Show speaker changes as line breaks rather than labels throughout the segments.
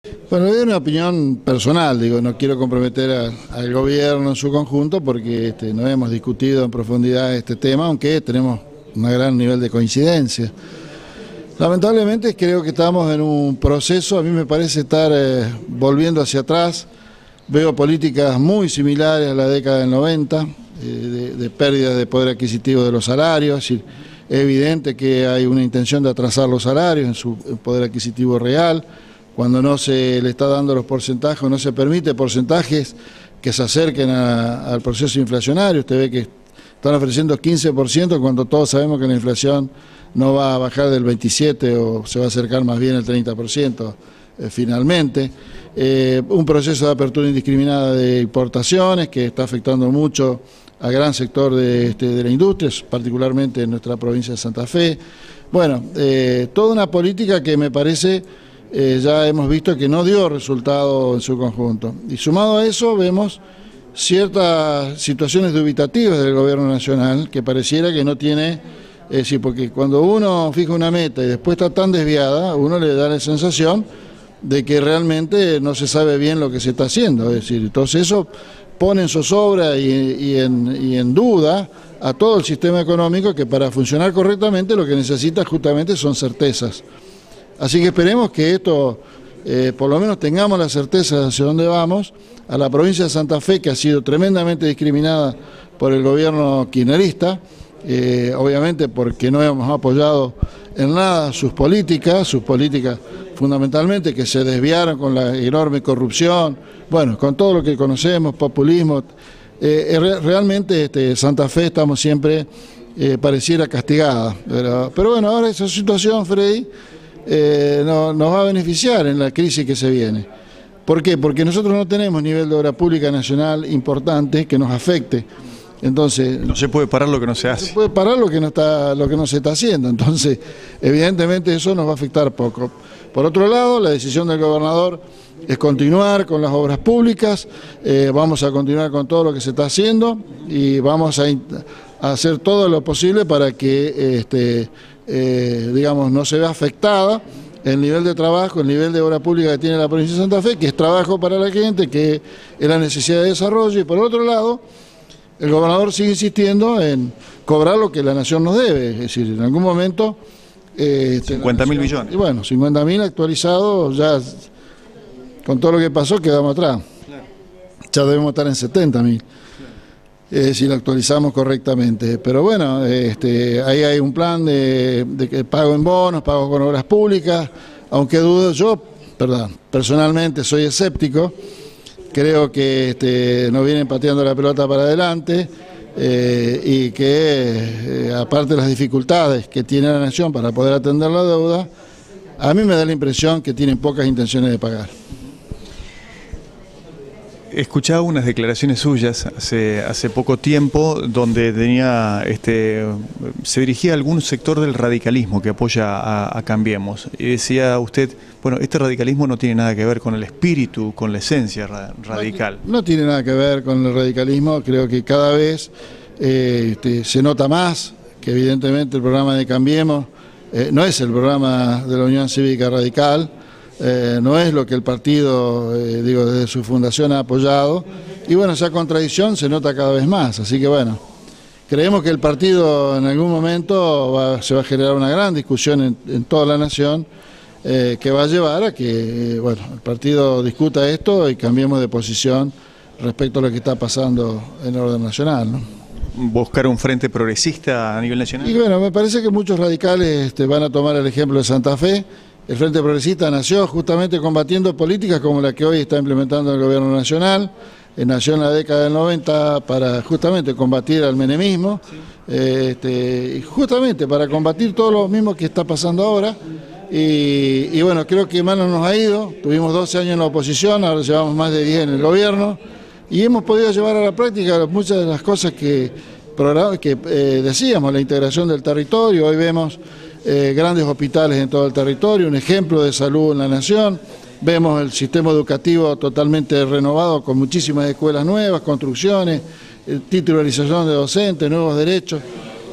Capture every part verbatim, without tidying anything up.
Bueno, es una opinión personal, digo, no quiero comprometer a, al gobierno en su conjunto porque este, no hemos discutido en profundidad este tema, aunque tenemos un gran nivel de coincidencia. Lamentablemente creo que estamos en un proceso, a mí me parece estar eh, volviendo hacia atrás, veo políticas muy similares a la década del noventa, eh, de, de pérdida de poder adquisitivo de los salarios, es decir, es evidente que hay una intención de atrasar los salarios en su poder adquisitivo real, cuando no se le está dando los porcentajes, o no se permite porcentajes que se acerquen a, al proceso inflacionario. Usted ve que están ofreciendo quince por ciento cuando todos sabemos que la inflación no va a bajar del veintisiete por ciento o se va a acercar más bien al treinta por ciento eh, finalmente. Eh, un proceso de apertura indiscriminada de importaciones que está afectando mucho al gran sector de, este, de la industria, particularmente en nuestra provincia de Santa Fe. Bueno, eh, toda una política que me parece... Eh, ya hemos visto que no dio resultado en su conjunto. Y sumado a eso vemos ciertas situaciones dubitativas del gobierno nacional que pareciera que no tiene, es decir, porque cuando uno fija una meta y después está tan desviada, uno le da la sensación de que realmente no se sabe bien lo que se está haciendo. Es decir, entonces eso pone en zozobra y, y, en, y en duda a todo el sistema económico, que para funcionar correctamente lo que necesita justamente son certezas. Así que esperemos que esto, eh, por lo menos tengamos la certeza de hacia dónde vamos. A la provincia de Santa Fe, que ha sido tremendamente discriminada por el gobierno kirchnerista, eh, obviamente porque no hemos apoyado en nada sus políticas, sus políticas fundamentalmente que se desviaron con la enorme corrupción, bueno, con todo lo que conocemos, populismo. Eh, realmente este, Santa Fe estamos siempre, eh, pareciera castigada, pero, pero bueno, ahora esa situación, Freddy, Eh, no, nos va a beneficiar en la crisis que se viene. ¿Por qué? Porque nosotros no tenemos nivel de obra pública nacional importante que nos afecte. Entonces,
no se puede parar lo que no se hace.
No se puede parar lo que no está, lo que no se está haciendo. Entonces, evidentemente eso nos va a afectar poco. Por otro lado, la decisión del gobernador es continuar con las obras públicas, eh, vamos a continuar con todo lo que se está haciendo y vamos a, a hacer todo lo posible para que este, eh, digamos, no se vea afectada el nivel de trabajo, el nivel de obra pública que tiene la provincia de Santa Fe, que es trabajo para la gente, que es la necesidad de desarrollo. Y por otro lado, el gobernador sigue insistiendo en cobrar lo que la nación nos debe, es decir, en algún momento...
Eh, cincuenta mil millones.
Y bueno, cincuenta mil actualizados, ya con todo lo que pasó quedamos atrás. Claro. Ya debemos estar en setenta mil. Eh, si lo actualizamos correctamente. Pero bueno, este, ahí hay un plan de, de pago en bonos, pago con obras públicas, aunque dudo, yo, perdón, personalmente soy escéptico, creo que este, nos vienen pateando la pelota para adelante eh, y que eh, aparte de las dificultades que tiene la nación para poder atender la deuda, a mí me da la impresión que tienen pocas intenciones de pagar.
Escuchaba unas declaraciones suyas hace, hace poco tiempo donde tenía, este, se dirigía a algún sector del radicalismo que apoya a, a Cambiemos. Y decía usted, bueno, este radicalismo no tiene nada que ver con el espíritu, con la esencia ra radical.
No, no tiene nada que ver con el radicalismo, creo que cada vez eh, este, se nota más que evidentemente el programa de Cambiemos eh, no es el programa de la Unión Cívica Radical. Eh, no es lo que el partido, eh, digo, desde su fundación ha apoyado, y bueno, esa contradicción se nota cada vez más, así que bueno, creemos que el partido en algún momento va, se va a generar una gran discusión en, en toda la nación, eh, que va a llevar a que, eh, bueno, el partido discuta esto y cambiemos de posición respecto a lo que está pasando en el orden nacional, ¿no?
¿Buscar un frente progresista a nivel nacional?
Y bueno, me parece que muchos radicales este, van a tomar el ejemplo de Santa Fe. El Frente Progresista nació justamente combatiendo políticas como la que hoy está implementando el gobierno nacional, eh, nació en la década del noventa para justamente combatir al menemismo, sí. eh, este, justamente para combatir todo lo mismo que está pasando ahora, y, y bueno, creo que mal no nos ha ido, tuvimos doce años en la oposición, ahora llevamos más de diez en el gobierno, y hemos podido llevar a la práctica muchas de las cosas que, que eh, decíamos, la integración del territorio. Hoy vemos Eh, grandes hospitales en todo el territorio, un ejemplo de salud en la nación, vemos el sistema educativo totalmente renovado con muchísimas escuelas nuevas, construcciones, eh, titularización de docentes, nuevos derechos.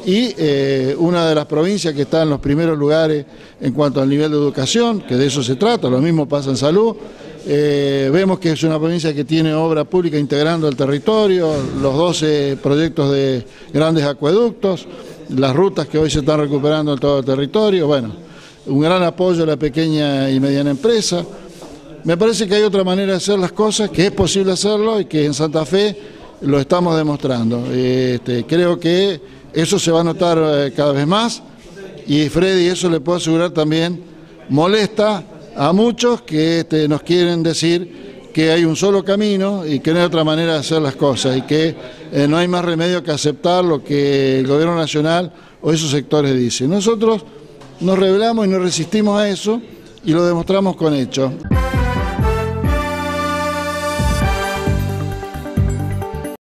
y eh, una de las provincias que está en los primeros lugares en cuanto al nivel de educación, que de eso se trata, lo mismo pasa en salud. Eh, vemos que es una provincia que tiene obra pública integrando el territorio, los doce proyectos de grandes acueductos, las rutas que hoy se están recuperando en todo el territorio, bueno, un gran apoyo a la pequeña y mediana empresa. Me parece que hay otra manera de hacer las cosas, que es posible hacerlo y que en Santa Fe lo estamos demostrando. Este, creo que eso se va a notar eh, cada vez más y Freddy, eso le puedo asegurar también, molesta a muchos que este, nos quieren decir que hay un solo camino y que no hay otra manera de hacer las cosas y que eh, no hay más remedio que aceptar lo que el gobierno nacional o esos sectores dicen. Nosotros nos rebelamos y nos resistimos a eso y lo demostramos con hechos.